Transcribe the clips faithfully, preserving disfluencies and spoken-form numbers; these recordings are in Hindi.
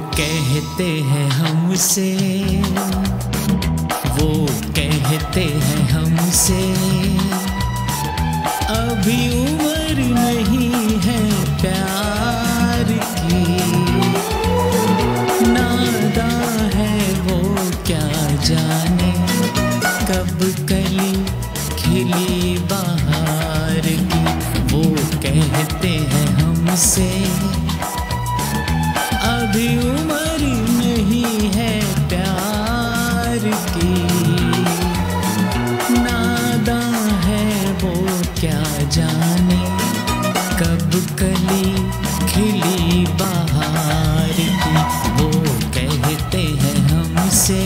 कहते हैं हमसे, वो कहते हैं हमसे, अभी उम्र नहीं है प्यार की। नादां है वो क्या जाने, कब कली खिली बहार की। वो कहते हैं हमसे, अभी उम्र नहीं है प्यार की। नादां है वो क्या जाने, कब कली खिली बहार की। वो कहते हैं हमसे।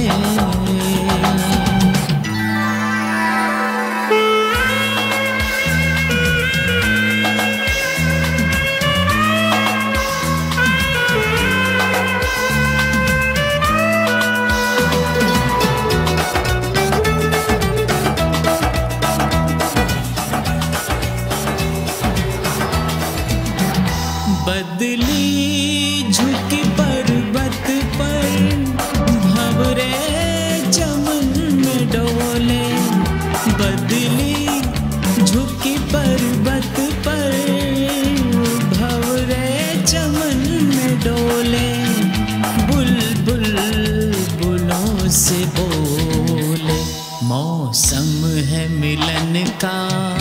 बदली झुकी पर्वत पर, भंवरे चमन में डोले। बदली झुकी पर्वत पर, भंवरे चमन में डोले। बुलबुल बुलों से बोले, मौसम है मिलन का,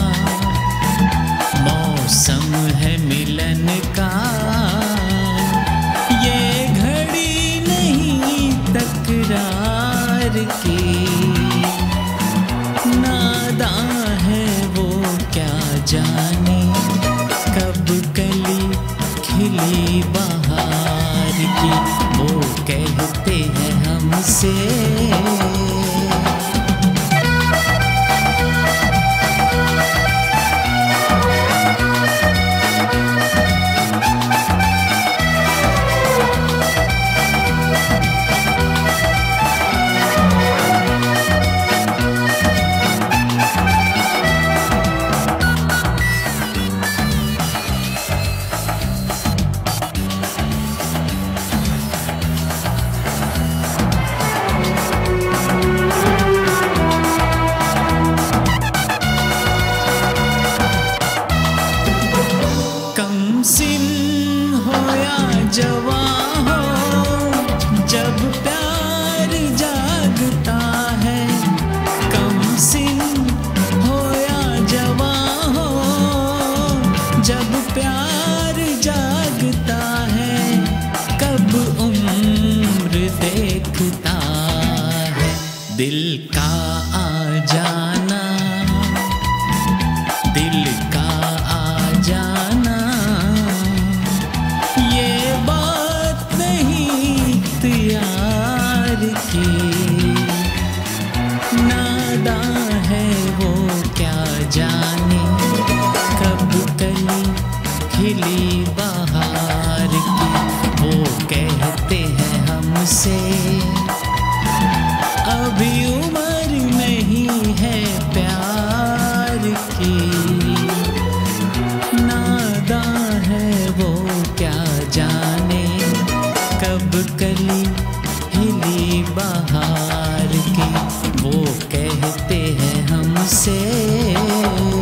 मौसम है मिलन का। ये घड़ी नहीं तकरार की। नादां है वो क्या जाने, कब कली खिली बहार की। वो कहते हैं हमसे। कमसिन हो या जवां हो, जब प्यार जागता है। कमसिन हो या जवां हो, जब प्यार जागता है। कब उम्र देखता है दिल का आ जाना, दिल का आ जाना। ये बात नहीं इख्तियार की। नादां है वो क्या जाने, कब कली खिली बहार की। वो कहते हैं हमसे, अभी उम्र नहीं है प्यार की। नादां है वो क्या जाने, कब कली हिली बहार की। वो कहते हैं हमसे।